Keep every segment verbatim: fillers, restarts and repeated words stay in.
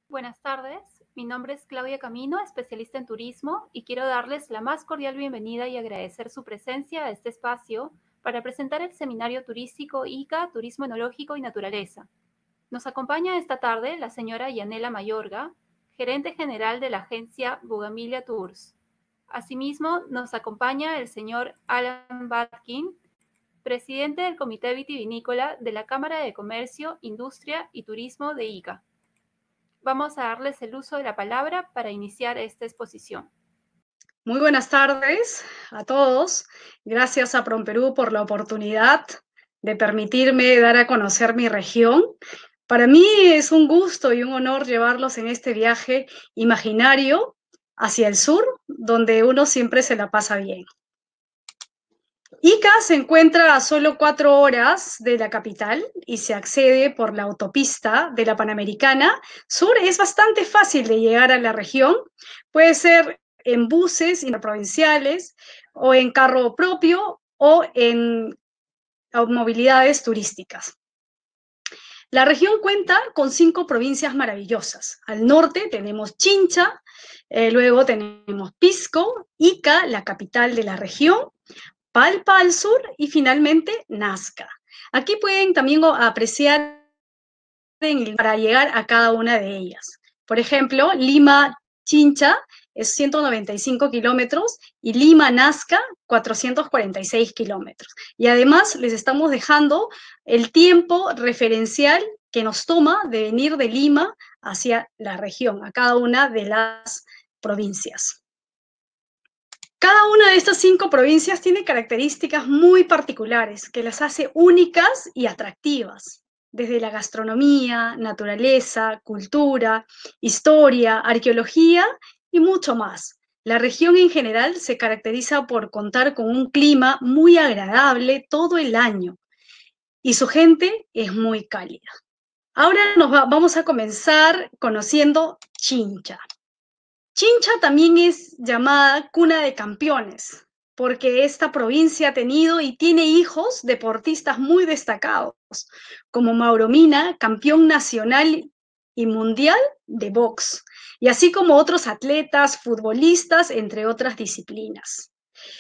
Buenas tardes, mi nombre es Claudia Camino, especialista en turismo, y quiero darles la más cordial bienvenida y agradecer su presencia a este espacio para presentar el seminario turístico I C A, Turismo Enológico y Naturaleza. Nos acompaña esta tarde la señora Yanela Mayorga, gerente general de la agencia Bougainvillea Tours. Asimismo, nos acompaña el señor Alan Batkin, presidente del Comité Vitivinícola de la Cámara de Comercio, Industria y Turismo de I C A. Vamos a darles el uso de la palabra para iniciar esta exposición. Muy buenas tardes a todos. Gracias a PROMPERÚ por la oportunidad de permitirme dar a conocer mi región. Para mí es un gusto y un honor llevarlos en este viaje imaginario hacia el sur, donde uno siempre se la pasa bien. Ica se encuentra a solo cuatro horas de la capital y se accede por la autopista de la Panamericana Sur. Es bastante fácil de llegar a la región. Puede ser en buses interprovinciales o en carro propio o en movilidades turísticas. La región cuenta con cinco provincias maravillosas. Al norte tenemos Chincha, eh, luego tenemos Pisco, Ica, la capital de la región, Palpa al sur y finalmente Nazca. Aquí pueden también apreciar para llegar a cada una de ellas. Por ejemplo, Lima-Chincha es ciento noventa y cinco kilómetros y Lima-Nazca cuatrocientos cuarenta y seis kilómetros. Y además les estamos dejando el tiempo referencial que nos toma de venir de Lima hacia la región, a cada una de las provincias. Cada una de estas cinco provincias tiene características muy particulares que las hace únicas y atractivas, desde la gastronomía, naturaleza, cultura, historia, arqueología y mucho más. La región en general se caracteriza por contar con un clima muy agradable todo el año y su gente es muy cálida. Ahora nos va, vamos a comenzar conociendo Chincha. Chincha también es llamada cuna de campeones, porque esta provincia ha tenido y tiene hijos deportistas muy destacados, como Mauro Mina, campeón nacional y mundial de box, y así como otros atletas, futbolistas, entre otras disciplinas.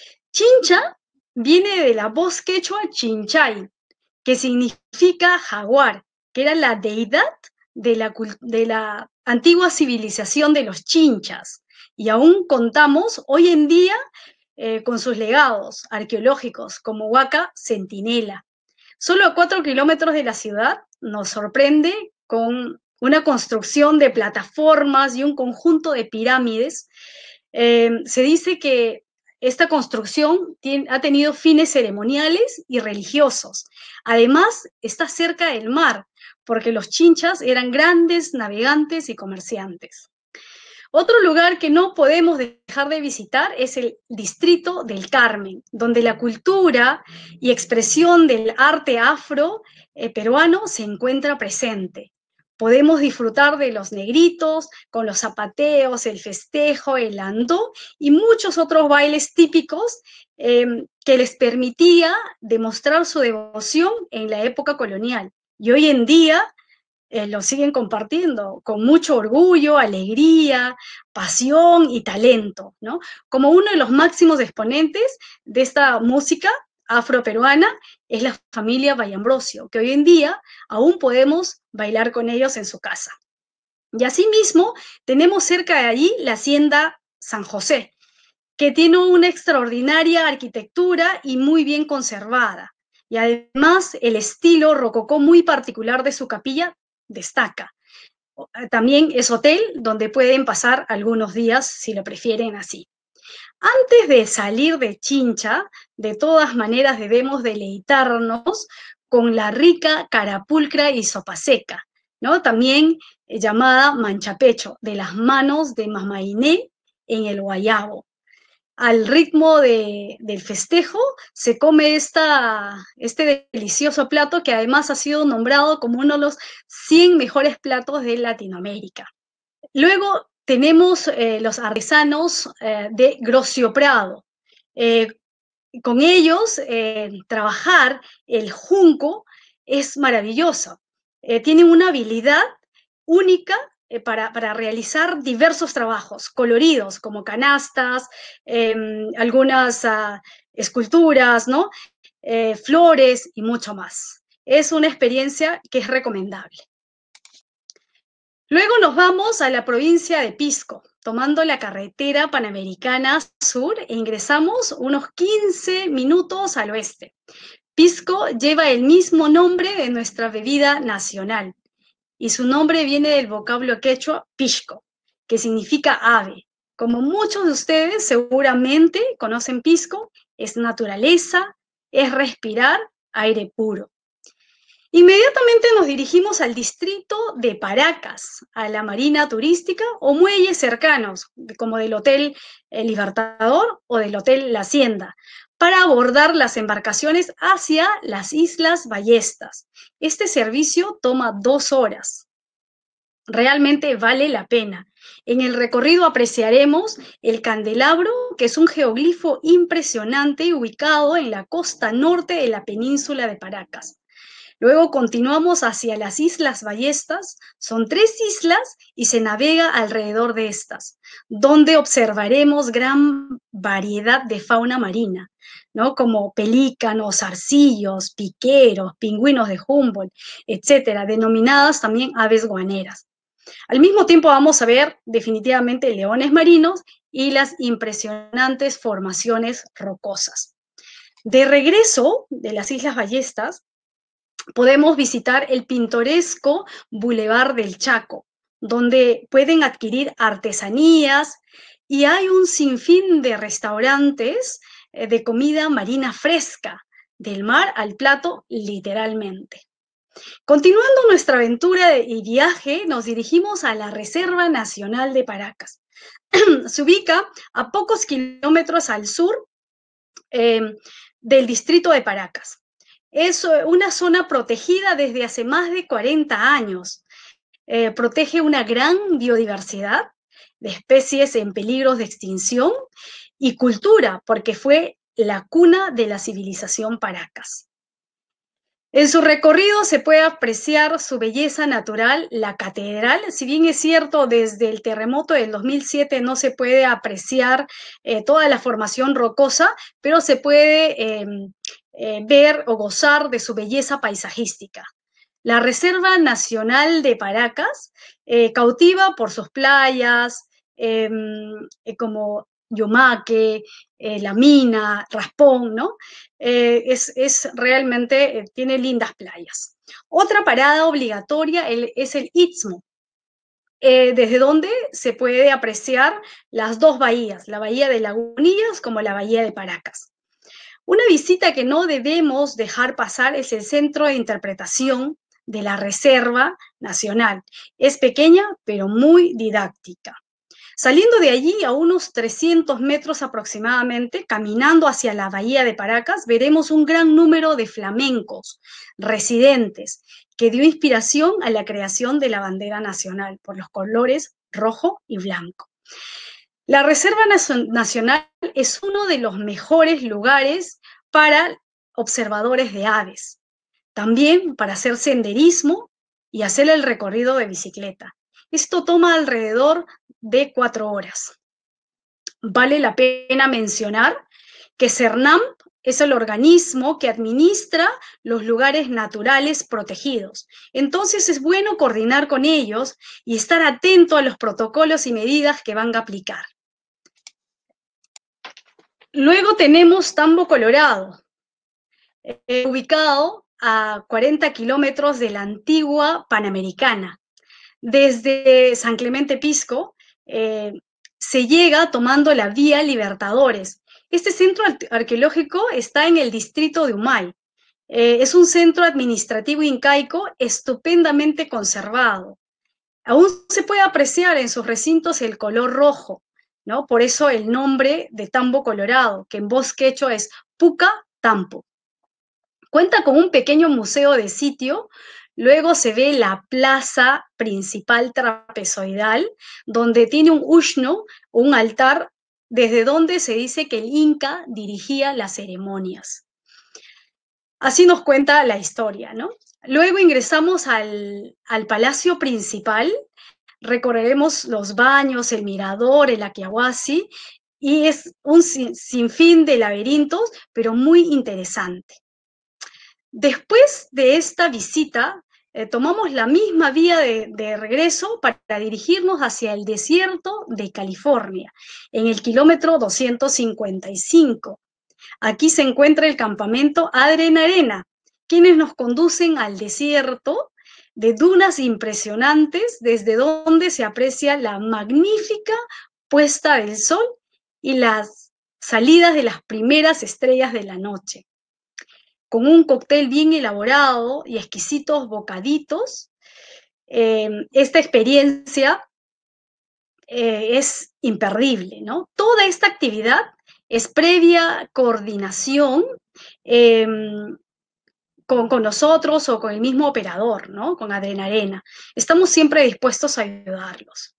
Chincha viene de la voz quechua Chinchay, que significa jaguar, que era la deidad de la, de la antigua civilización de los chinchas, y aún contamos hoy en día eh, con sus legados arqueológicos como Huaca Centinela. Solo a cuatro kilómetros de la ciudad nos sorprende con una construcción de plataformas y un conjunto de pirámides. Eh, se dice que esta construcción tiene, ha tenido fines ceremoniales y religiosos. Además, está cerca del mar, porque los chinchas eran grandes navegantes y comerciantes. Otro lugar que no podemos dejar de visitar es el Distrito del Carmen, donde la cultura y expresión del arte afro eh, peruano se encuentra presente. Podemos disfrutar de los negritos, con los zapateos, el festejo, el andó y muchos otros bailes típicos eh, que les permitía demostrar su devoción en la época colonial. Y hoy en día eh, lo siguen compartiendo con mucho orgullo, alegría, pasión y talento, ¿no? Como uno de los máximos exponentes de esta música afroperuana es la familia Vallambrosio, que hoy en día aún podemos bailar con ellos en su casa. Y asimismo, tenemos cerca de allí la hacienda San José, que tiene una extraordinaria arquitectura y muy bien conservada. Y además, el estilo rococó muy particular de su capilla destaca. También es hotel donde pueden pasar algunos días si lo prefieren así. Antes de salir de Chincha, de todas maneras debemos deleitarnos con la rica carapulcra y sopa seca, ¿no? También eh, llamada manchapecho, de las manos de Mamainé en el Guayabo. Al ritmo de, del festejo se come esta, este delicioso plato que además ha sido nombrado como uno de los cien mejores platos de Latinoamérica. Luego tenemos eh, los artesanos eh, de Grocio Prado. Eh, con ellos eh, trabajar el junco es maravilloso. Eh, tienen una habilidad única eh, para, para realizar diversos trabajos coloridos, como canastas, eh, algunas uh, esculturas, ¿no? Eh, flores y mucho más. Es una experiencia que es recomendable. Luego nos vamos a la provincia de Pisco, tomando la carretera panamericana sur e ingresamos unos quince minutos al oeste. Pisco lleva el mismo nombre de nuestra bebida nacional y su nombre viene del vocablo quechua pisco, que significa ave. Como muchos de ustedes seguramente conocen Pisco, es naturaleza, es respirar aire puro. Inmediatamente nos dirigimos al distrito de Paracas, a la marina turística o muelles cercanos, como del Hotel El Libertador o del Hotel La Hacienda, para abordar las embarcaciones hacia las Islas Ballestas. Este servicio toma dos horas. Realmente vale la pena. En el recorrido apreciaremos el candelabro, que es un geoglifo impresionante ubicado en la costa norte de la península de Paracas. Luego continuamos hacia las Islas Ballestas, son tres islas y se navega alrededor de estas, donde observaremos gran variedad de fauna marina, ¿no? Como pelícanos, arcillos, piqueros, pingüinos de Humboldt, etcétera, denominadas también aves guaneras. Al mismo tiempo vamos a ver definitivamente leones marinos y las impresionantes formaciones rocosas. De regreso de las Islas Ballestas, podemos visitar el pintoresco Boulevard del Chaco, donde pueden adquirir artesanías y hay un sinfín de restaurantes de comida marina fresca, del mar al plato, literalmente. Continuando nuestra aventura y viaje, nos dirigimos a la Reserva Nacional de Paracas. Se ubica a pocos kilómetros al sur eh, del distrito de Paracas. Es una zona protegida desde hace más de cuarenta años. Eh, protege una gran biodiversidad de especies en peligro de extinción y cultura, porque fue la cuna de la civilización Paracas. En su recorrido se puede apreciar su belleza natural, la catedral. Si bien es cierto, desde el terremoto del dos mil siete no se puede apreciar eh, toda la formación rocosa, pero se puede eh, eh, ver o gozar de su belleza paisajística. La Reserva Nacional de Paracas eh, cautiva por sus playas, eh, como Yumaque, eh, La Mina, Raspón, ¿no? Eh, es, es realmente, eh, tiene lindas playas. Otra parada obligatoria el, es el Istmo, eh, desde donde se puede apreciar las dos bahías, la bahía de Lagunillas como la bahía de Paracas. Una visita que no debemos dejar pasar es el Centro de Interpretación de la Reserva Nacional. Es pequeña, pero muy didáctica. Saliendo de allí a unos trescientos metros aproximadamente, caminando hacia la bahía de Paracas, veremos un gran número de flamencos residentes que dio inspiración a la creación de la bandera nacional por los colores rojo y blanco. La Reserva Nacional es uno de los mejores lugares para observadores de aves, también para hacer senderismo y hacer el recorrido de bicicleta. Esto toma alrededor de cuatro horas. Vale la pena mencionar que CERNAMP es el organismo que administra los lugares naturales protegidos. Entonces es bueno coordinar con ellos y estar atento a los protocolos y medidas que van a aplicar. Luego tenemos Tambo Colorado, eh, ubicado a cuarenta kilómetros de la antigua Panamericana. Desde San Clemente Pisco eh, se llega tomando la vía Libertadores. Este centro arqueológico está en el distrito de Humay. Eh, es un centro administrativo incaico estupendamente conservado. Aún se puede apreciar en sus recintos el color rojo, ¿no? Por eso el nombre de Tambo Colorado, que en voz quechua es Puca Tampo. Cuenta con un pequeño museo de sitio. Luego se ve la plaza principal trapezoidal, donde tiene un ushno, un altar, desde donde se dice que el Inca dirigía las ceremonias. Así nos cuenta la historia, ¿no? Luego ingresamos al, al palacio principal, Recorreremos los baños, el mirador, el Aquiahuasi, y es un sin- sinfín de laberintos, pero muy interesante. Después de esta visita, eh, tomamos la misma vía de, de regreso para dirigirnos hacia el desierto de California, en el kilómetro doscientos cincuenta y cinco. Aquí se encuentra el campamento Adren Arena, quienes nos conducen al desierto de dunas impresionantes desde donde se aprecia la magnífica puesta del sol y las salidas de las primeras estrellas de la noche. Con un cóctel bien elaborado y exquisitos bocaditos, eh, esta experiencia eh, es imperdible, ¿no? Toda esta actividad es previa coordinación eh, con, con, nosotros o con el mismo operador, ¿no? Con Adrenarena. Estamos siempre dispuestos a ayudarlos.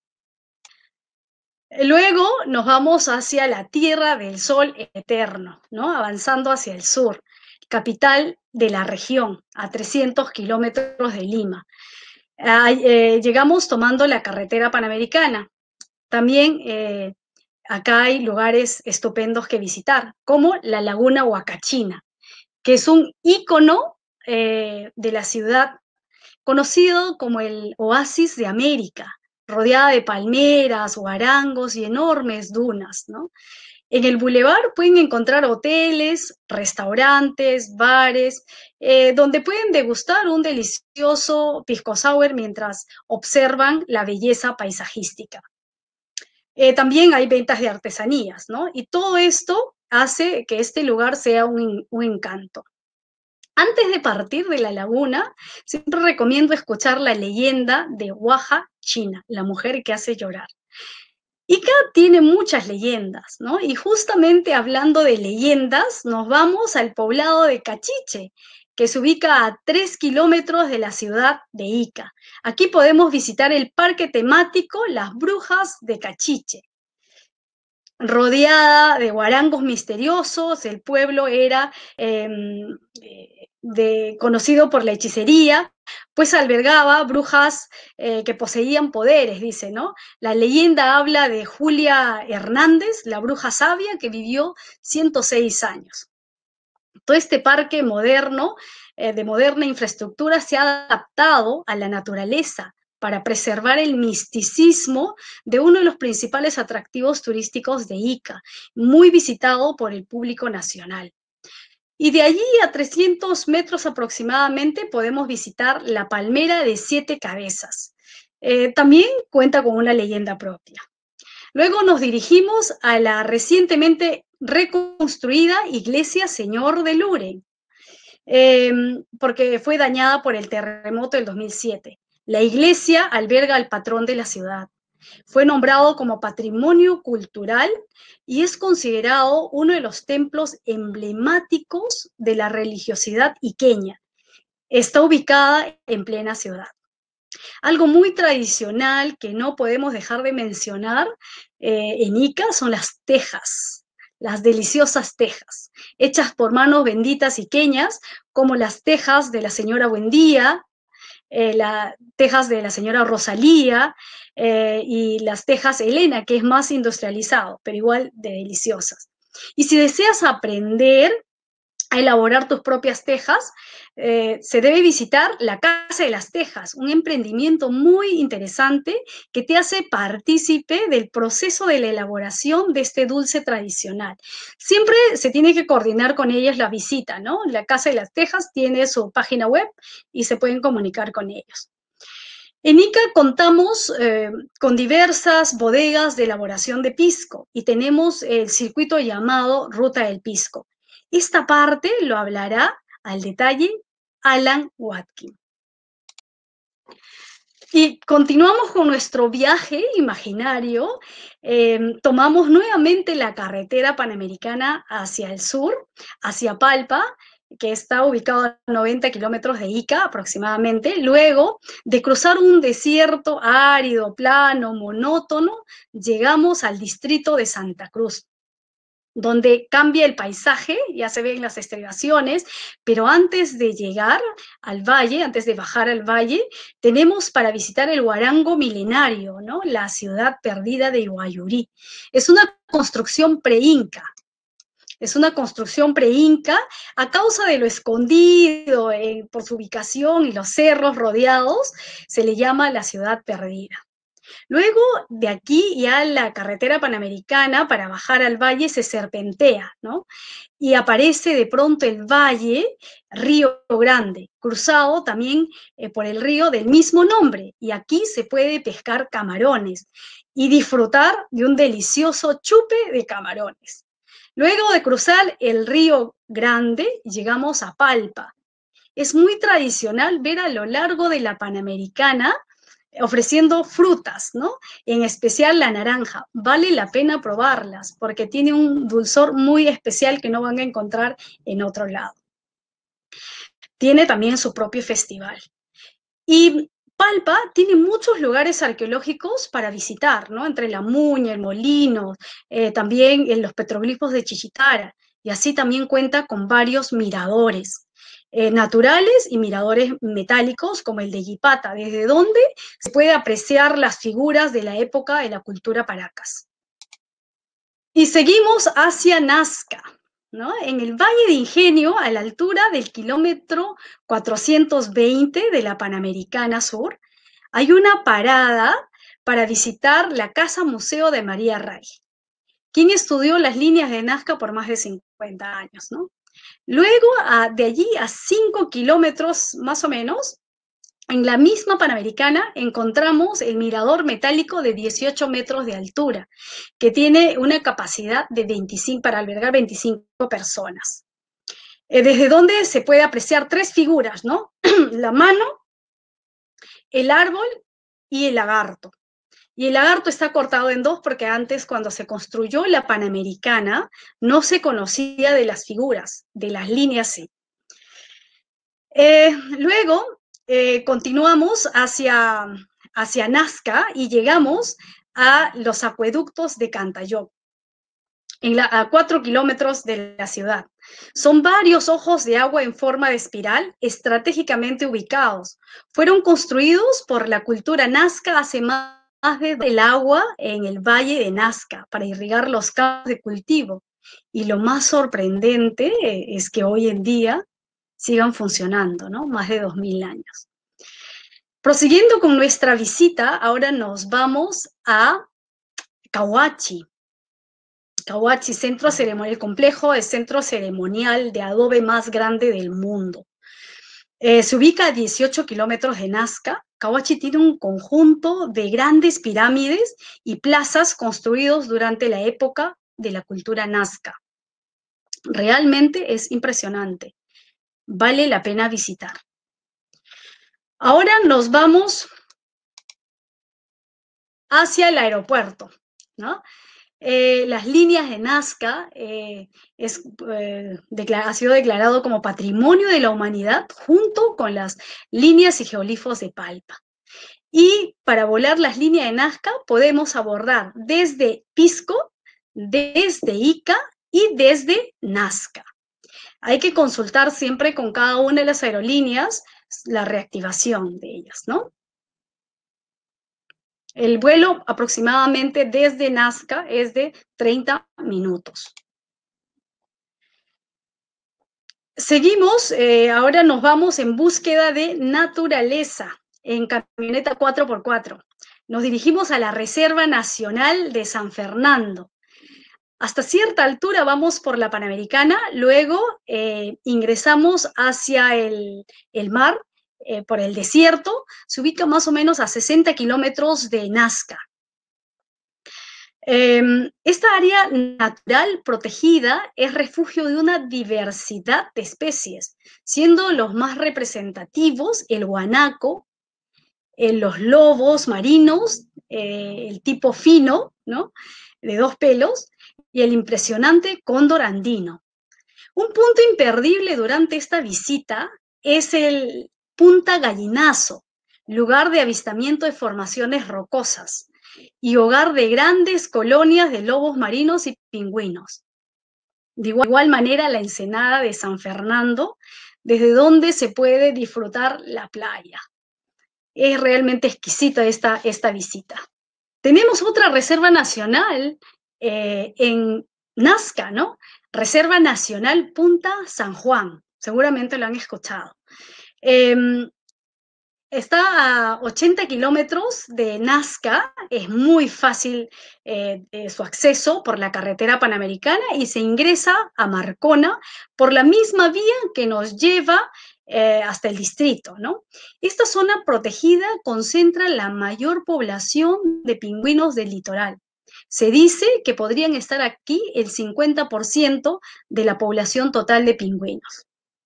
Luego nos vamos hacia la Tierra del Sol Eterno, ¿no? Avanzando hacia el sur, capital de la región, a trescientos kilómetros de Lima. Ah, eh, llegamos tomando la carretera panamericana. También eh, acá hay lugares estupendos que visitar, como la Laguna Huacachina, que es un ícono eh, de la ciudad, conocido como el oasis de América, rodeada de palmeras, guarangos y enormes dunas, ¿no? En el bulevar pueden encontrar hoteles, restaurantes, bares, eh, donde pueden degustar un delicioso pisco sour mientras observan la belleza paisajística. Eh, también hay ventas de artesanías, ¿no? Y todo esto hace que este lugar sea un, un encanto. Antes de partir de la laguna, siempre recomiendo escuchar la leyenda de Huaja China, la mujer que hace llorar. Ica tiene muchas leyendas, ¿no? Y justamente hablando de leyendas, nos vamos al poblado de Cachiche, que se ubica a tres kilómetros de la ciudad de Ica. Aquí podemos visitar el parque temático Las Brujas de Cachiche. Rodeada de guarangos misteriosos, el pueblo era eh, de, conocido por la hechicería, pues albergaba brujas eh, que poseían poderes, dice, ¿no? La leyenda habla de Julia Hernández, la bruja sabia que vivió ciento seis años. Todo este parque moderno, eh, de moderna infraestructura, se ha adaptado a la naturaleza para preservar el misticismo de uno de los principales atractivos turísticos de Ica, muy visitado por el público nacional. Y de allí a trescientos metros aproximadamente podemos visitar la Palmera de Siete Cabezas. Eh, también cuenta con una leyenda propia. Luego nos dirigimos a la recientemente reconstruida Iglesia Señor de Luren, eh, porque fue dañada por el terremoto del dos mil siete. La iglesia alberga al patrón de la ciudad. Fue nombrado como Patrimonio Cultural y es considerado uno de los templos emblemáticos de la religiosidad iqueña. Está ubicada en plena ciudad. Algo muy tradicional que no podemos dejar de mencionar eh, en Ica son las tejas, las deliciosas tejas, hechas por manos benditas iqueñas, como las tejas de la señora Buendía, eh, las tejas de la señora Rosalía eh, y las tejas Elena, que es más industrializado, pero igual de deliciosas. Y si deseas aprender a elaborar tus propias tejas, eh, se debe visitar la Casa de las Tejas, un emprendimiento muy interesante que te hace partícipe del proceso de la elaboración de este dulce tradicional. Siempre se tiene que coordinar con ellas la visita, ¿no? La Casa de las Tejas tiene su página web y se pueden comunicar con ellos. En Ica contamos eh, con diversas bodegas de elaboración de pisco y tenemos el circuito llamado Ruta del Pisco. Esta parte lo hablará al detalle Alan Watkin. Y continuamos con nuestro viaje imaginario. Eh, tomamos nuevamente la carretera panamericana hacia el sur, hacia Palpa, que está ubicado a noventa kilómetros de Ica aproximadamente. Luego de cruzar un desierto árido, plano, monótono, llegamos al distrito de Santa Cruz. donde cambia el paisaje, ya se ven las estribaciones, pero antes de llegar al valle, antes de bajar al valle, tenemos para visitar el Huarango milenario, ¿no? La ciudad perdida de Guayurí. Es una construcción pre-inca. Es una construcción pre-inca a causa de lo escondido eh, por su ubicación y los cerros rodeados, se le llama la ciudad perdida. Luego de aquí ya la carretera panamericana para bajar al valle se serpentea, ¿no? Y aparece de pronto el valle Río Grande, cruzado también eh, por el río del mismo nombre. Y aquí se puede pescar camarones y disfrutar de un delicioso chupe de camarones. Luego de cruzar el Río Grande, llegamos a Palpa. Es muy tradicional ver a lo largo de la Panamericana ofreciendo frutas, ¿no? En especial la naranja. Vale la pena probarlas porque tiene un dulzor muy especial que no van a encontrar en otro lado. Tiene también su propio festival. Y Palpa tiene muchos lugares arqueológicos para visitar, ¿no? Entre la Muña, el Molino, eh, también en los petroglifos de Chichitara, y así también cuenta con varios miradores eh, naturales y miradores metálicos, como el de Yipata, desde donde se puede apreciar las figuras de la época de la cultura Paracas. Y seguimos hacia Nazca, ¿no? En el Valle de Ingenio, a la altura del kilómetro cuatrocientos veinte de la Panamericana Sur, hay una parada para visitar la Casa Museo de María Ray, quien estudió las líneas de Nazca por más de cincuenta años, ¿no? Luego, de allí a cinco kilómetros más o menos, en la misma Panamericana encontramos el mirador metálico de dieciocho metros de altura, que tiene una capacidad de veinticinco, para albergar veinticinco personas. Eh, desde donde se puede apreciar tres figuras, ¿no? La mano, el árbol y el lagarto. Y el lagarto está cortado en dos porque antes, cuando se construyó la Panamericana, no se conocía de las figuras, de las líneas sí. Eh, luego, eh, continuamos hacia, hacia Nazca y llegamos a los acueductos de Cantayoc, en la, a cuatro kilómetros de la ciudad. Son varios ojos de agua en forma de espiral estratégicamente ubicados. Fueron construidos por la cultura Nazca hace más de el agua en el valle de Nazca para irrigar los campos de cultivo. Y lo más sorprendente es que hoy en día sigan funcionando, ¿no? Más de dos mil años. Prosiguiendo con nuestra visita, ahora nos vamos a Cahuachi. Cahuachi, centro ceremonial, el complejo de centro ceremonial de adobe más grande del mundo. Eh, se ubica a dieciocho kilómetros de Nazca. Cahuachi tiene un conjunto de grandes pirámides y plazas construidos durante la época de la cultura Nazca. Realmente es impresionante. Vale la pena visitar. Ahora nos vamos hacia el aeropuerto, ¿no? Eh, las líneas de Nazca eh, es, eh, ha sido declarado como Patrimonio de la Humanidad junto con las líneas y geoglifos de Palpa. Y para volar las líneas de Nazca podemos abordar desde Pisco, desde Ica y desde Nazca. Hay que consultar siempre con cada una de las aerolíneas la reactivación de ellas, ¿no? El vuelo aproximadamente desde Nazca es de treinta minutos. Seguimos, eh, ahora nos vamos en búsqueda de naturaleza en camioneta cuatro por cuatro. Nos dirigimos a la Reserva Nacional de San Fernando. Hasta cierta altura vamos por la Panamericana, luego eh, ingresamos hacia el, el mar, eh, por el desierto, se ubica más o menos a sesenta kilómetros de Nazca. Eh, esta área natural protegida es refugio de una diversidad de especies, siendo los más representativos el guanaco, eh, los lobos marinos, eh, el tipo fino, ¿no?, de dos pelos, y el impresionante cóndor andino. Un punto imperdible durante esta visita es el Punta Gallinazo, lugar de avistamiento de formaciones rocosas y hogar de grandes colonias de lobos marinos y pingüinos. De igual, igual manera, la ensenada de San Fernando, desde donde se puede disfrutar la playa. Es realmente exquisita esta, esta visita. Tenemos otra reserva nacional eh, en Nazca, ¿no? Reserva Nacional Punta San Juan. Seguramente lo han escuchado. Eh, Está a ochenta kilómetros de Nazca, es muy fácil eh, eh, su acceso por la carretera panamericana y se ingresa a Marcona por la misma vía que nos lleva eh, hasta el distrito, ¿no? Esta zona protegida concentra la mayor población de pingüinos del litoral. Se dice que podrían estar aquí el cincuenta por ciento de la población total de pingüinos.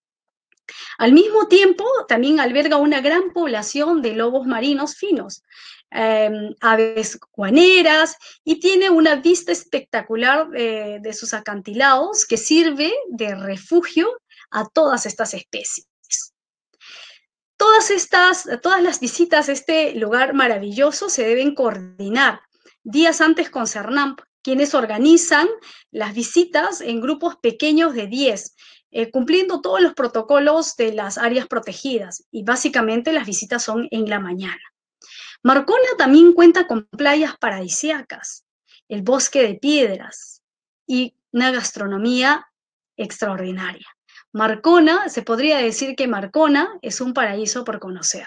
Al mismo tiempo, también alberga una gran población de lobos marinos finos, eh, aves guaneras, y tiene una vista espectacular eh, de sus acantilados que sirve de refugio a todas estas especies. Todas, estas, todas las visitas a este lugar maravilloso se deben coordinar días antes con CERNAMP, quienes organizan las visitas en grupos pequeños de diez, eh, cumpliendo todos los protocolos de las áreas protegidas, y básicamente las visitas son en la mañana. Marcona también cuenta con playas paradisíacas, el bosque de piedras y una gastronomía extraordinaria. Marcona, se podría decir que Marcona es un paraíso por conocer.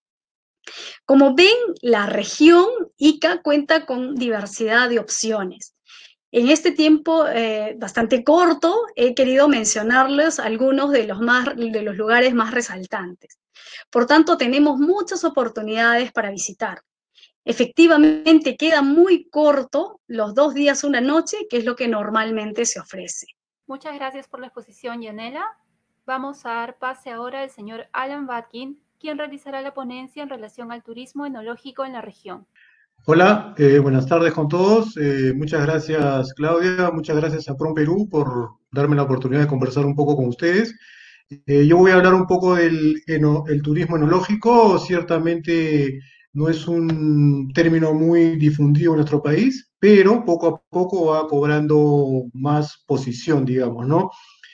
Como ven, la región Ica cuenta con diversidad de opciones. En este tiempo eh, bastante corto he querido mencionarles algunos de los, más, de los lugares más resaltantes. Por tanto, tenemos muchas oportunidades para visitar. Efectivamente, queda muy corto los dos días, una noche, que es lo que normalmente se ofrece. Muchas gracias por la exposición, Yanela. Vamos a dar pase ahora al señor Alan Batkin, quien realizará la ponencia en relación al turismo enológico en la región. Hola, eh, buenas tardes con todos. Eh, muchas gracias, Claudia. Muchas gracias a PROM Perú por darme la oportunidad de conversar un poco con ustedes. Eh, yo voy a hablar un poco del eno, el turismo enológico. Ciertamente no es un término muy difundido en nuestro país, pero poco a poco va cobrando más posición, digamos, ¿no?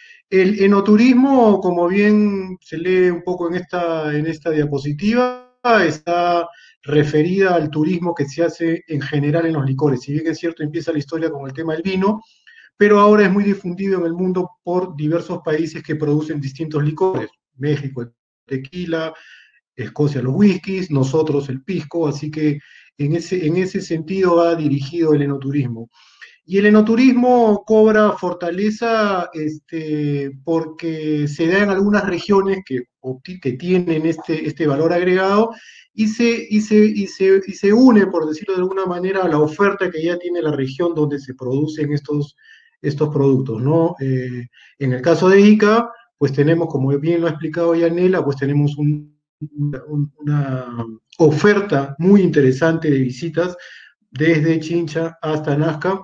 El enoturismo, como bien se lee un poco en esta, en esta diapositiva, está referida al turismo que se hace en general en los licores. Si bien es cierto, empieza la historia con el tema del vino, pero ahora es muy difundido en el mundo por diversos países que producen distintos licores. México el tequila, Escocia los whiskies, nosotros el pisco, así que en ese, en ese sentido va dirigido el enoturismo. Y el enoturismo cobra fortaleza este, porque se da en algunas regiones que, que tienen este, este valor agregado y se, y, se, y, se, y se une, por decirlo de alguna manera, a la oferta que ya tiene la región donde se producen estos, estos productos, ¿no? Eh, en el caso de Ica, pues tenemos, como bien lo ha explicado Yanela, pues tenemos un, un, una oferta muy interesante de visitas desde Chincha hasta Nazca,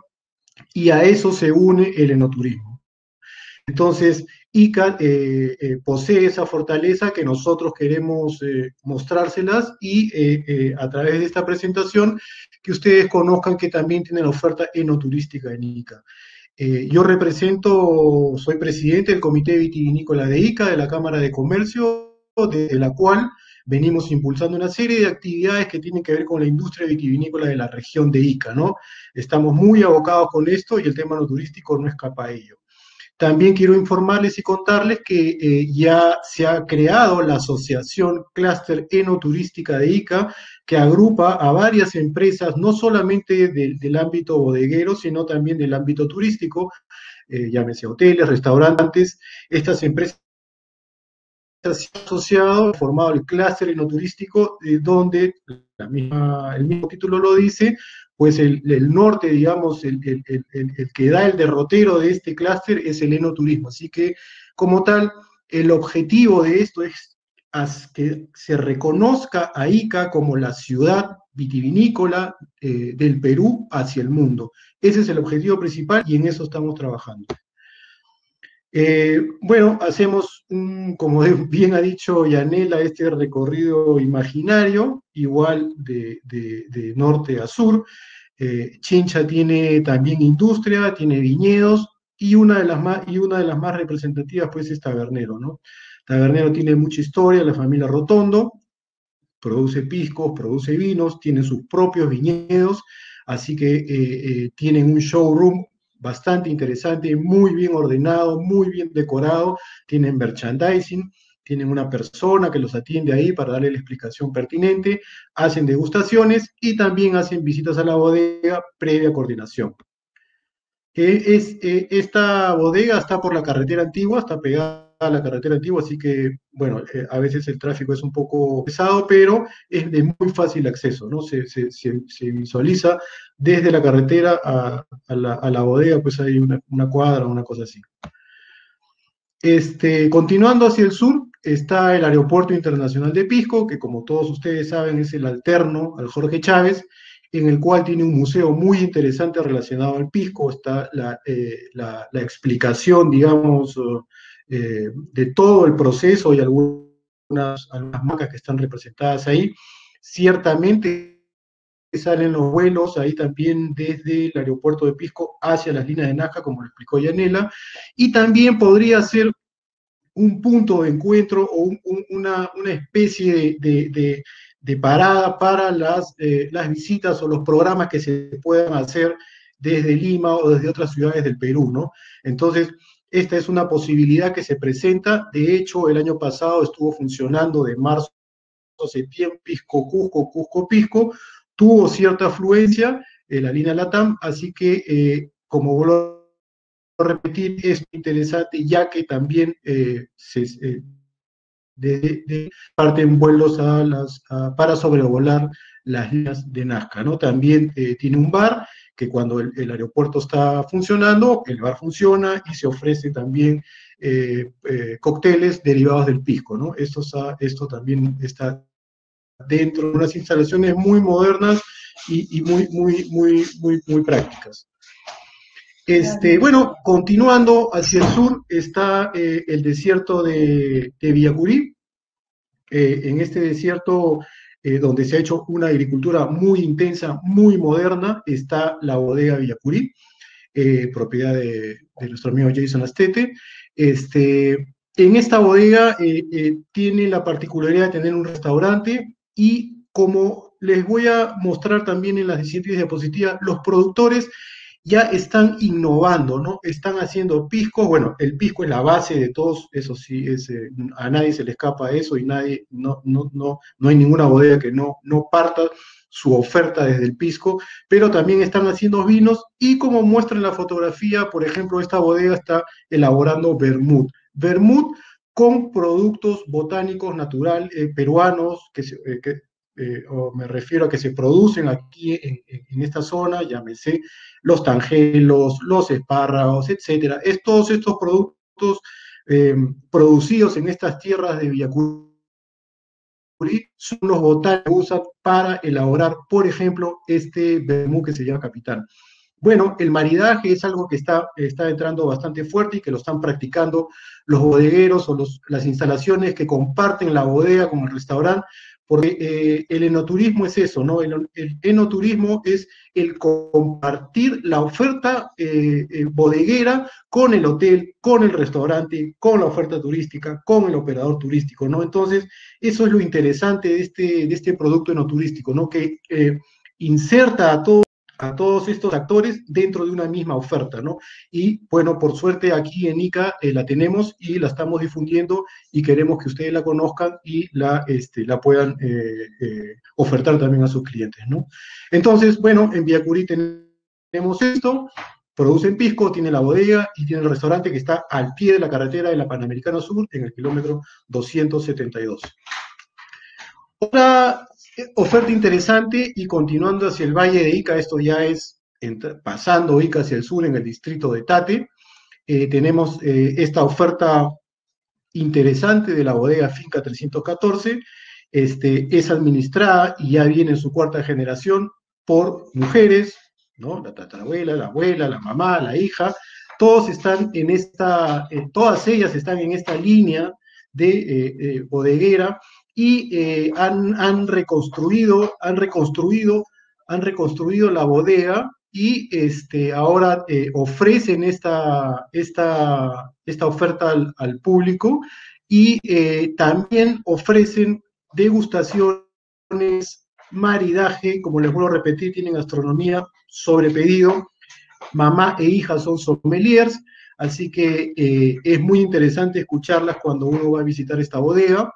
y a eso se une el enoturismo. Entonces, Ica eh, eh, posee esa fortaleza que nosotros queremos eh, mostrárselas y eh, eh, a través de esta presentación que ustedes conozcan que también tiene la oferta enoturística en Ica. Eh, yo represento, soy presidente del Comité Vitivinícola de Ica, de la Cámara de Comercio, de la cual venimos impulsando una serie de actividades que tienen que ver con la industria vitivinícola de la región de Ica, ¿no? Estamos muy abocados con esto y el tema no turístico no escapa a ello. También quiero informarles y contarles que eh, ya se ha creado la Asociación Clúster Enoturística de Ica, que agrupa a varias empresas, no solamente del, del ámbito bodeguero, sino también del ámbito turístico, eh, llámese hoteles, restaurantes. Estas empresas asociado, formado el clúster enoturístico, eh, donde la misma, el mismo título lo dice, pues el, el norte, digamos, el, el, el, el que da el derrotero de este clúster es el enoturismo. Así que, como tal, el objetivo de esto es que se reconozca a Ica como la ciudad vitivinícola eh, del Perú hacia el mundo. Ese es el objetivo principal y en eso estamos trabajando. Eh, bueno, hacemos, un, como bien ha dicho Yanela, este recorrido imaginario, igual de, de, de norte a sur. Eh, Chincha tiene también industria, tiene viñedos, y una de las más, y una de las más representativas pues es Tabernero, ¿no? Tabernero tiene mucha historia, la familia Rotondo, produce piscos, produce vinos, tiene sus propios viñedos, así que eh, eh, tienen un showroom bastante interesante, muy bien ordenado, muy bien decorado, tienen merchandising, tienen una persona que los atiende ahí para darle la explicación pertinente, hacen degustaciones y también hacen visitas a la bodega previa coordinación. Eh, es, eh, esta bodega está por la carretera antigua, está pegada a la carretera antigua, así que, bueno, eh, a veces el tráfico es un poco pesado, pero es de muy fácil acceso, ¿no? Se, se, se, se visualiza desde la carretera a, a, la, a la bodega, pues hay una, una cuadra, una cosa así. Este, continuando hacia el sur, está el Aeropuerto Internacional de Pisco, que como todos ustedes saben es el alterno al Jorge Chávez, en el cual tiene un museo muy interesante relacionado al pisco, está la, eh, la, la explicación, digamos, eh, de todo el proceso y algunas, algunas marcas que están representadas ahí. Ciertamente salen los vuelos ahí también desde el aeropuerto de Pisco hacia las líneas de Nazca, como lo explicó Yanela, y también podría ser un punto de encuentro o un, un, una, una especie de, de, de de parada para las, eh, las visitas o los programas que se puedan hacer desde Lima o desde otras ciudades del Perú, ¿no? Entonces, esta es una posibilidad que se presenta. De hecho, el año pasado estuvo funcionando de marzo a septiembre, Pisco, Cusco, Cusco, Pisco, tuvo cierta afluencia en la línea LATAM, así que, eh, como vuelvo a repetir, es interesante, ya que también eh, se... Eh, De, de parten vuelos a las, a, para sobrevolar las líneas de Nazca, ¿no? También eh, tiene un bar que cuando el, el aeropuerto está funcionando, el bar funciona y se ofrece también eh, eh, cócteles derivados del pisco, ¿no? Esto, está, esto también está dentro de unas instalaciones muy modernas y, y muy, muy, muy, muy, muy prácticas. Este, bueno, continuando hacia el sur está eh, el desierto de, de Villacurí. Eh, en este desierto, eh, donde se ha hecho una agricultura muy intensa, muy moderna, está la bodega Villacurí, eh, propiedad de, de nuestro amigo Jason Astete. Este, en esta bodega eh, eh, tiene la particularidad de tener un restaurante y, como les voy a mostrar también en las siguientes diapositivas, los productores ya están innovando, ¿no? Están haciendo piscos. Bueno, el pisco es la base de todos, eso sí, es, eh, a nadie se le escapa eso y nadie, no, no, no, no hay ninguna bodega que no, no parta su oferta desde el pisco, pero también están haciendo vinos y, como muestra en la fotografía, por ejemplo, esta bodega está elaborando vermut. Vermut con productos botánicos naturales eh, peruanos que, se, eh, que Eh, o me refiero a que se producen aquí en, en esta zona, llámese los tangelos, los espárragos, etcétera. Es todos estos productos eh, producidos en estas tierras de Villacurí son los botánicos que usan para elaborar, por ejemplo, este vermú que se llama Capitán. Bueno, el maridaje es algo que está, está entrando bastante fuerte y que lo están practicando los bodegueros o los, las instalaciones que comparten la bodega con el restaurante, porque eh, el enoturismo es eso, ¿no? El, el enoturismo es el compartir la oferta eh, eh, bodeguera con el hotel, con el restaurante, con la oferta turística, con el operador turístico, ¿no? Entonces, eso es lo interesante de este, de este producto enoturístico, ¿no? Que eh, inserta a todos a todos estos actores dentro de una misma oferta, ¿no? Y bueno, por suerte aquí en ICA eh, la tenemos y la estamos difundiendo y queremos que ustedes la conozcan y la, este, la puedan eh, eh, ofertar también a sus clientes, ¿no? Entonces, bueno, en Villacurí tenemos esto, producen pisco, tiene la bodega y tiene el restaurante que está al pie de la carretera de la Panamericana Sur en el kilómetro doscientos setenta y dos. Otra oferta interesante, y continuando hacia el Valle de Ica, esto ya es pasando Ica hacia el sur en el distrito de Tate, eh, tenemos eh, esta oferta interesante de la bodega Finca trescientos catorce, este, es administrada y ya viene en su cuarta generación por mujeres, ¿no? La tatarabuela, la abuela, la mamá, la hija, todos están en esta, eh, todas ellas están en esta línea de eh, eh, bodeguera, y eh, han, han reconstruido, han reconstruido, han reconstruido la bodega y este, ahora eh, ofrecen esta, esta, esta oferta al, al público y eh, también ofrecen degustaciones, maridaje, como les vuelvo a repetir, tienen gastronomía sobre pedido, mamá e hija son sommeliers, así que eh, es muy interesante escucharlas cuando uno va a visitar esta bodega.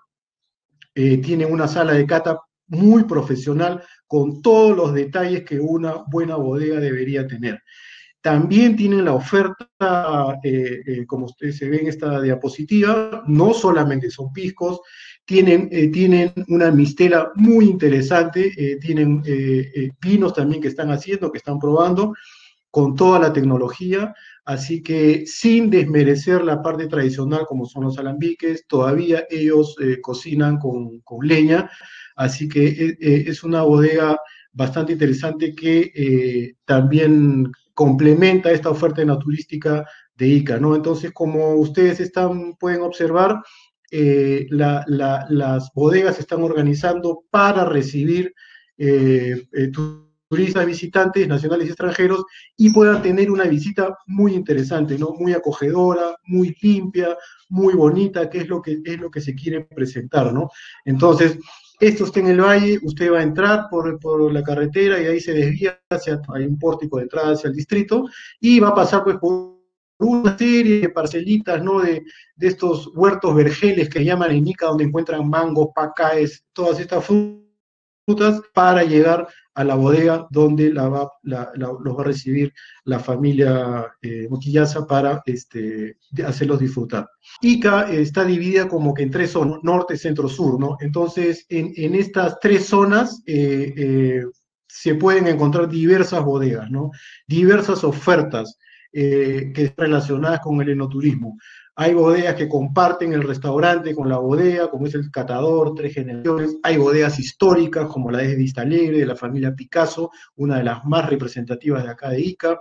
Eh, tienen una sala de cata muy profesional con todos los detalles que una buena bodega debería tener. También tienen la oferta, eh, eh, como usted se ve en esta diapositiva, no solamente son piscos, tienen, eh, tienen una mistela muy interesante, eh, tienen eh, eh, vinos también que están haciendo, que están probando, con toda la tecnología, así que sin desmerecer la parte tradicional como son los alambiques, todavía ellos eh, cocinan con, con leña, así que eh, eh, es una bodega bastante interesante que eh, también complementa esta oferta naturística de Ica, ¿no? Entonces, como ustedes están, pueden observar, eh, la, la, las bodegas se están organizando para recibir eh, eh, turistas, visitantes nacionales y extranjeros, y puedan tener una visita muy interesante, ¿no? Muy acogedora, muy limpia, muy bonita, que es lo que, es lo que se quiere presentar, ¿no? Entonces, esto está en el valle, usted va a entrar por, por la carretera y ahí se desvía hacia, hay un pórtico de entrada hacia el distrito, y va a pasar pues por una serie de parcelitas, ¿no? De, de estos huertos vergeles que llaman en Ica, donde encuentran mangos, pacaes, todas estas frutas, para llegar a la bodega donde la va, la, la, los va a recibir la familia eh, Moquillaza para este, hacerlos disfrutar. Ica eh, está dividida como que en tres zonas, norte, centro, sur, ¿no? Entonces, en, en estas tres zonas eh, eh, se pueden encontrar diversas bodegas, ¿no? Diversas ofertas eh, que están relacionadas con el enoturismo. Hay bodegas que comparten el restaurante con la bodega, como es el Catador, Tres Generaciones. Hay bodegas históricas, como la de Vista Alegre, de la familia Picasso, una de las más representativas de acá de Ica.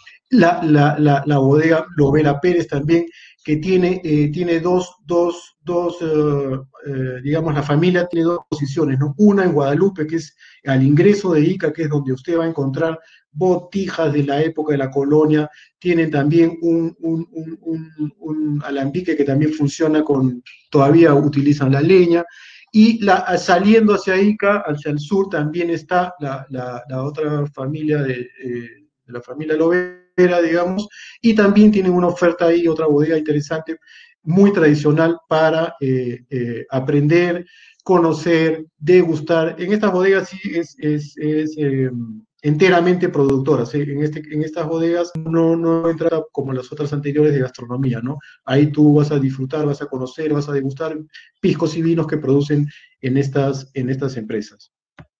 La, la, la, la bodega Lovera Pérez también, que tiene, eh, tiene dos, dos, dos eh, eh, digamos, la familia tiene dos posiciones, ¿no? Una en Guadalupe, que es al ingreso de Ica, que es donde usted va a encontrar botijas de la época de la colonia, tienen también un, un, un, un, un alambique que también funciona con, todavía utilizan la leña, y la, saliendo hacia Ica, hacia el sur, también está la, la, la otra familia de, eh, de la familia Lovera, digamos, y también tienen una oferta ahí, otra bodega interesante, muy tradicional para eh, eh, aprender, conocer, degustar. En estas bodegas sí es, es, es eh, enteramente productoras, ¿sí? En, este, en estas bodegas no, no entra como las otras anteriores de gastronomía, ¿no? Ahí tú vas a disfrutar, vas a conocer, vas a degustar piscos y vinos que producen en estas, en estas empresas.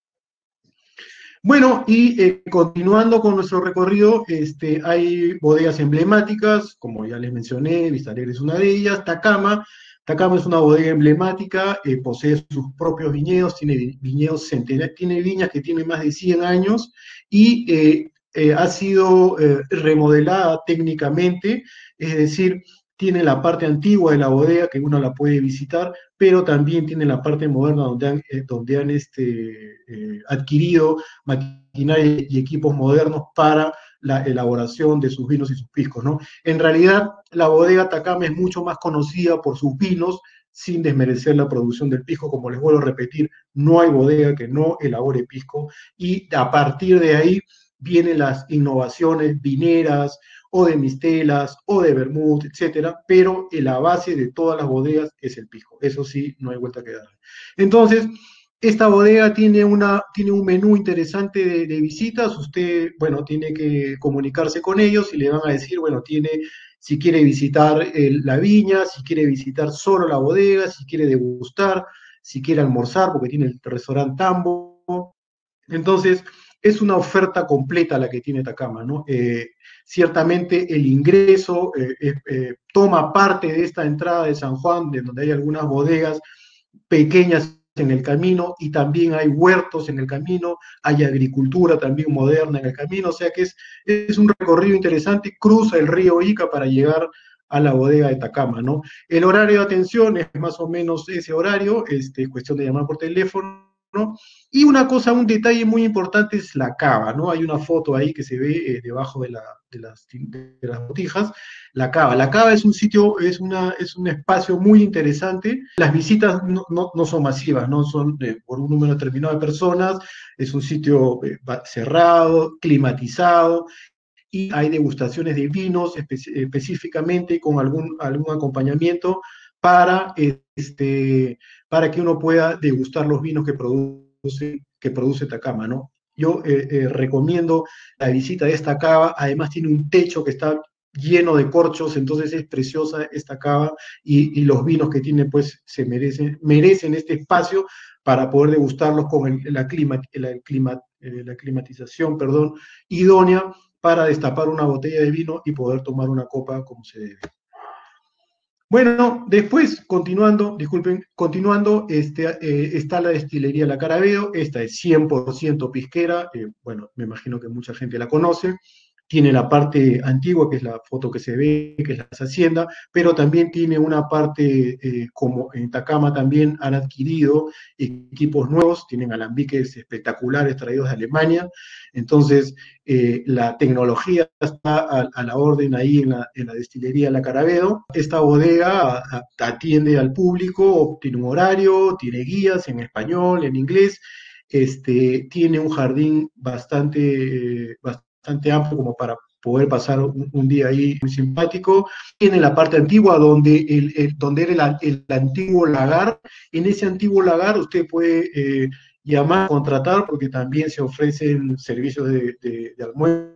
Bueno, y eh, continuando con nuestro recorrido, este, hay bodegas emblemáticas, como ya les mencioné, Vista Alegre es una de ellas, Takama. Takama es una bodega emblemática, eh, posee sus propios viñedos, tiene viñedos centenarios, tiene viñas que tienen más de cien años, y eh, eh, ha sido eh, remodelada técnicamente, es decir, tiene la parte antigua de la bodega que uno la puede visitar, pero también tiene la parte moderna donde han, eh, donde han este, eh, adquirido maquinaria y equipos modernos para la elaboración de sus vinos y sus piscos, ¿no? En realidad, la bodega Takama es mucho más conocida por sus vinos, sin desmerecer la producción del pisco. Como les vuelvo a repetir, no hay bodega que no elabore pisco, y a partir de ahí vienen las innovaciones vineras, o de mistelas, o de vermut, etcétera, pero la base de todas las bodegas es el pisco. Eso sí, no hay vuelta que darle. Entonces, esta bodega tiene, una, tiene un menú interesante de, de visitas. Usted, bueno, tiene que comunicarse con ellos y le van a decir, bueno, tiene, si quiere visitar el, la viña, si quiere visitar solo la bodega, si quiere degustar, si quiere almorzar, porque tiene el restaurante Tambo. Entonces, es una oferta completa la que tiene Takama, ¿no? Eh, ciertamente el ingreso eh, eh, eh, toma parte de esta entrada de San Juan, de donde hay algunas bodegas pequeñas en el camino, y también hay huertos en el camino, hay agricultura también moderna en el camino, o sea que es, es un recorrido interesante, cruza el río Ica para llegar a la bodega de Takama, ¿no? El horario de atención es más o menos ese horario, este, cuestión de llamar por teléfono, ¿no? Y una cosa, un detalle muy importante es la cava, ¿no? Hay una foto ahí que se ve eh, debajo de, la, de, las, de las botijas, la cava. La cava es un sitio, es, una, es un espacio muy interesante. Las visitas no, no, no son masivas, no son de, por un número determinado de personas, es un sitio eh, cerrado, climatizado, y hay degustaciones de vinos espe específicamente con algún, algún acompañamiento para, este, para que uno pueda degustar los vinos que produce, que produce Takama, ¿no? Yo eh, eh, recomiendo la visita de esta cava, además tiene un techo que está lleno de corchos, entonces es preciosa esta cava y, y los vinos que tiene pues se merecen, merecen este espacio para poder degustarlos con el, la, clima, la, clima, eh, la climatización perdón, idónea para destapar una botella de vino y poder tomar una copa como se debe. Bueno, después, continuando, disculpen, continuando, este, eh, está la destilería La Caravedo, esta es cien por ciento pisquera, eh, bueno, me imagino que mucha gente la conoce, tiene la parte antigua, que es la foto que se ve, que es la hacienda, pero también tiene una parte, eh, como en Takama también han adquirido equipos nuevos, tienen alambiques espectaculares traídos de Alemania, entonces eh, la tecnología está a, a, la orden ahí en la, en la destilería La Caravedo. Esta bodega a, a, atiende al público, tiene un horario, tiene guías en español, en inglés, este, tiene un jardín bastante, eh, bastante amplio como para poder pasar un, un día ahí muy simpático. Tiene la parte antigua donde, el, el, donde era el, el antiguo lagar. En ese antiguo lagar usted puede eh, llamar, contratar, porque también se ofrecen servicios de, de, de almuerzo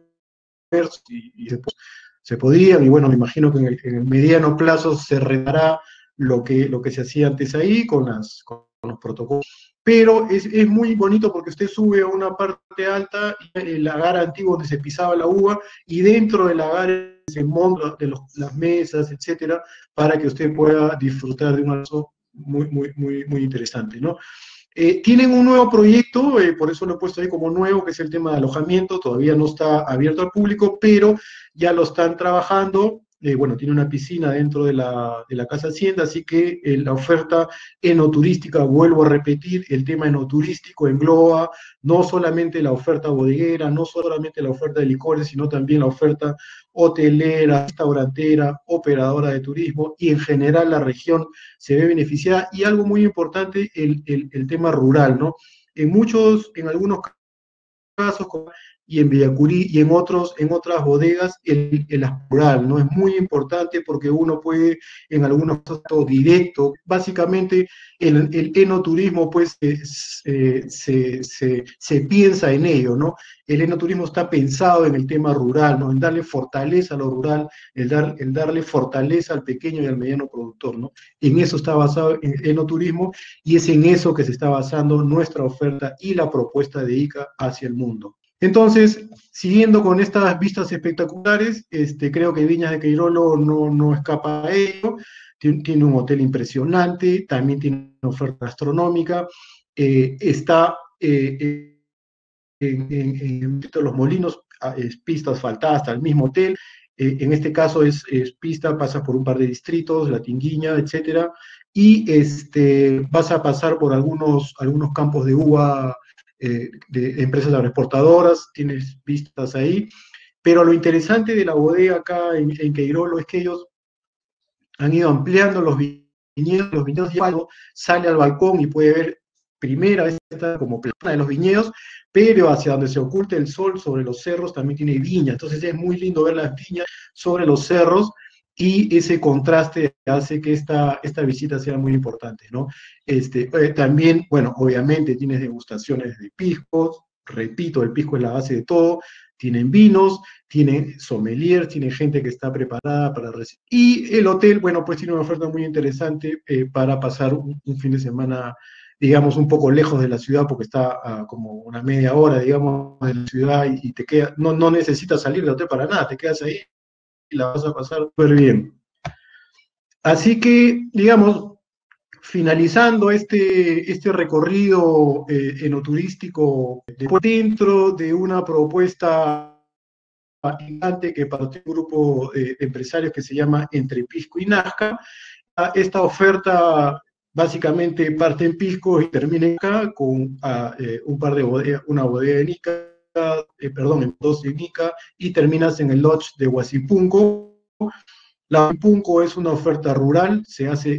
y, y se, se podían, y bueno, me imagino que en el, en el mediano plazo se retará lo que, lo que se hacía antes ahí con, las, con los protocolos. Pero es, es muy bonito porque usted sube a una parte alta, el lagar antiguo donde se pisaba la uva, y dentro del lagar se montan de los, las mesas, etcétera, para que usted pueda disfrutar de un almuerzo muy, muy, muy, muy interesante, ¿no? Eh, tienen un nuevo proyecto, eh, por eso lo he puesto ahí como nuevo, que es el tema de alojamiento, todavía no está abierto al público, pero ya lo están trabajando. Eh, bueno, tiene una piscina dentro de la, de la Casa Hacienda, así que eh, la oferta enoturística, vuelvo a repetir, el tema enoturístico engloba no solamente la oferta bodeguera, no solamente la oferta de licores, sino también la oferta hotelera, restaurantera, operadora de turismo, y en general la región se ve beneficiada. Y algo muy importante, el, el, el tema rural, ¿no? En muchos, en algunos casos, y en Villacurí y en, otros, en otras bodegas, el, el rural, ¿no? Es muy importante porque uno puede, en algunos casos, directo, básicamente el, el enoturismo, pues, eh, se, se, se piensa en ello, ¿no? El enoturismo está pensado en el tema rural, ¿no? En darle fortaleza a lo rural, el, dar, el darle fortaleza al pequeño y al mediano productor, ¿no? En eso está basado el enoturismo y es en eso que se está basando nuestra oferta y la propuesta de I C A hacia el mundo. Entonces, siguiendo con estas vistas espectaculares, este, creo que Viñas de Queirolo no, no escapa a ello, tiene, tiene un hotel impresionante, también tiene una oferta gastronómica, eh, está eh, en, en, en Los Molinos, es pista asfaltada hasta el mismo hotel, eh, en este caso es, es pista, pasa por un par de distritos, La Tinguiña, etcétera, y este, vas a pasar por algunos, algunos campos de uva, Eh, de empresas agroexportadoras, tienes vistas ahí, pero lo interesante de la bodega acá en, en Queirolo es que ellos han ido ampliando los viñedos, los viñedos ya sale al balcón y puede ver primera vez como plana de los viñedos, pero hacia donde se oculta el sol sobre los cerros también tiene viña, entonces es muy lindo ver las viñas sobre los cerros, y ese contraste hace que esta, esta visita sea muy importante, ¿no? Este, eh, también, bueno, obviamente tienes degustaciones de piscos, repito, el pisco es la base de todo, tienen vinos, tienen sommeliers, tienen gente que está preparada para recibir. Y el hotel, bueno, pues tiene una oferta muy interesante eh, para pasar un, un fin de semana, digamos, un poco lejos de la ciudad, porque está a como una media hora, digamos, de la ciudad, y, y te queda, no, no necesitas salir del hotel para nada, te quedas ahí y la vas a pasar súper bien. Así que, digamos, finalizando este, este recorrido eh, enoturístico, dentro de una propuesta gigante que partió un grupo de empresarios que se llama Entre Pisco y Nazca, esta oferta básicamente parte en Pisco y termina en Ica con ah, eh, un par de bodegas, una bodega en Ica, eh, perdón, en dos en Ica, y terminas en el lodge de Huasipunco. La Huasipunco es una oferta rural, se hace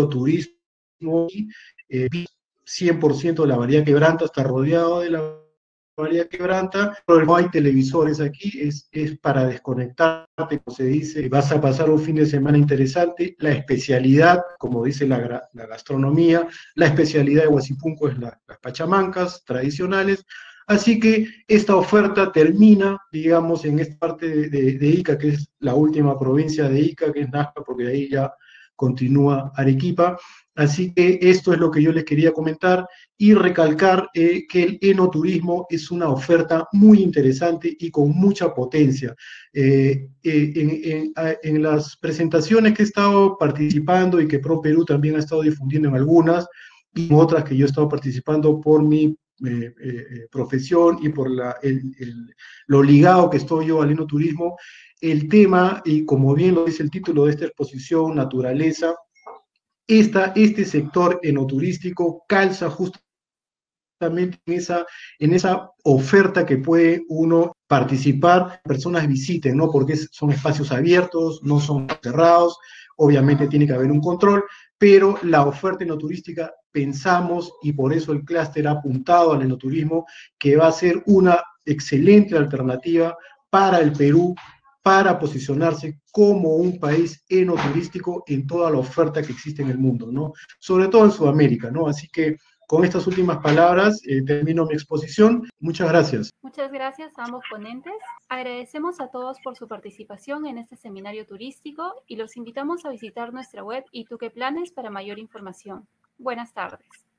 agroturismo y eh, cien por ciento de la Bahía Quebranta está rodeado de la Bahía Quebranta, pero no hay televisores aquí, es, es para desconectarte, como se dice, vas a pasar un fin de semana interesante. La especialidad, como dice la, la gastronomía, la especialidad de Huasipunco es la, las pachamancas tradicionales. Así que esta oferta termina, digamos, en esta parte de, de, de Ica, que es la última provincia de Ica, que es Nazca, porque de ahí ya continúa Arequipa. Así que esto es lo que yo les quería comentar y recalcar eh, que el enoturismo es una oferta muy interesante y con mucha potencia. Eh, eh, en, en, en las presentaciones que he estado participando y que ProPerú también ha estado difundiendo en algunas, y otras que yo he estado participando por mi Eh, eh, profesión y por la, el, el, lo ligado que estoy yo al enoturismo, el tema, y como bien lo dice el título de esta exposición, naturaleza, esta, este sector enoturístico calza justamente en esa, en esa oferta que puede uno participar, personas visiten, ¿no? Porque son espacios abiertos, no son cerrados, obviamente tiene que haber un control, pero la oferta enoturística pensamos, y por eso el clúster ha apuntado al enoturismo, que va a ser una excelente alternativa para el Perú, para posicionarse como un país enoturístico en toda la oferta que existe en el mundo, ¿no? Sobre todo en Sudamérica, ¿no? Así que con estas últimas palabras eh, termino mi exposición. Muchas gracias. Muchas gracias a ambos ponentes. Agradecemos a todos por su participación en este seminario turístico y los invitamos a visitar nuestra web Ituque Planes para mayor información. Buenas tardes.